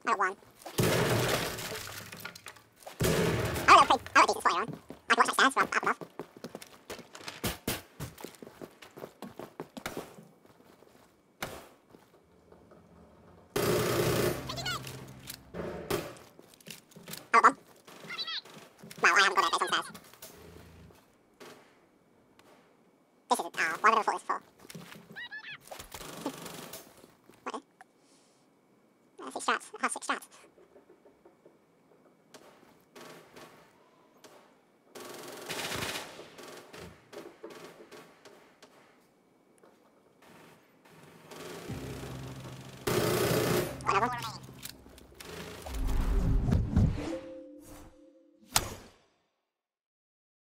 I got one. I would decent spot on. I can watch that stairs, but up enough. I got one. Well, I haven't got it, but it's on stairs. This is, why would I thought this for? What? 6 strats. I have 6 strats. Got another one.